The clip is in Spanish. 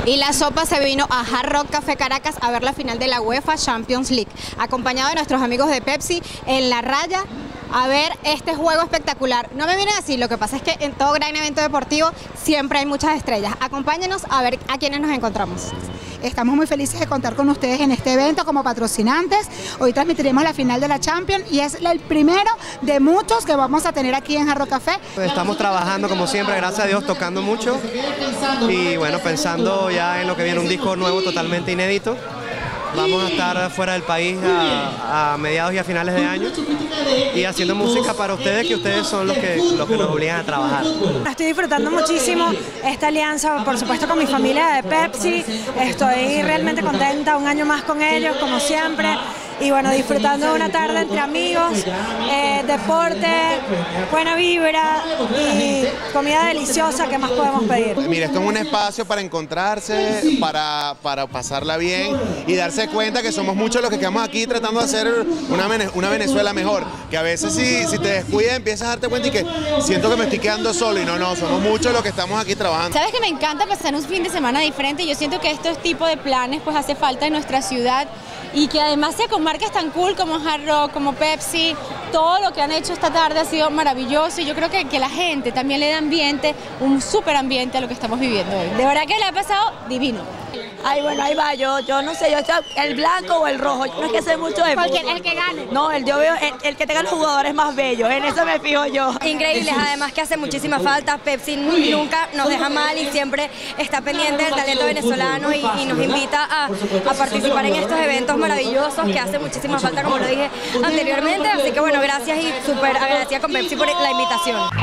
Y la sopa se vino a Hard Rock Café Caracas a ver la final de la UEFA Champions League, acompañado de nuestros amigos de Pepsi en la raya, a ver este juego espectacular. No me miren así, lo que pasa es que en todo gran evento deportivo siempre hay muchas estrellas. Acompáñenos a ver a quiénes nos encontramos. Estamos muy felices de contar con ustedes en este evento como patrocinantes. Hoy transmitiremos la final de la Champions y es el primero de muchos que vamos a tener aquí en Hard Rock Café. Estamos trabajando como siempre, gracias a Dios, tocando mucho y bueno, pensando ya en lo que viene, un disco nuevo totalmente inédito. Vamos a estar fuera del país a mediados y a finales de año y haciendo música para ustedes, que ustedes son los que nos obligan a trabajar. Estoy disfrutando muchísimo esta alianza, por supuesto, con mi familia de Pepsi. Estoy realmente contenta, un año más con ellos, como siempre. Y bueno, disfrutando de una tarde entre amigos, deporte, buena vibra y comida deliciosa. ¿Qué más podemos pedir? Mira, esto es un espacio para encontrarse, para pasarla bien y darse cuenta que somos muchos los que quedamos aquí tratando de hacer una Venezuela mejor. Que a veces si te descuidas empiezas a darte cuenta y que siento que me estoy quedando solo y no, somos muchos los que estamos aquí trabajando. Sabes que me encanta pasar un fin de semana diferente. Yo siento que estos tipos de planes pues hace falta en nuestra ciudad. Y que además sea con marcas tan cool como Hard Rock, como Pepsi, todo lo que han hecho esta tarde ha sido maravilloso y yo creo que la gente también le da ambiente, un súper ambiente a lo que estamos viviendo hoy. De verdad que le ha pasado divino. Ay, bueno, ahí va, yo no sé, yo estoy el blanco o el rojo, yo no es que sé mucho de fútbol. El que gane. No, yo veo el que tenga los jugadores más bellos, en eso me fijo yo. Increíbles, además que hace muchísima falta, Pepsi nunca nos deja mal y siempre está pendiente del talento venezolano y nos invita a participar en estos eventos maravillosos que hace muchísima falta, como lo dije anteriormente, así que bueno, gracias y súper agradecida con Pepsi por la invitación.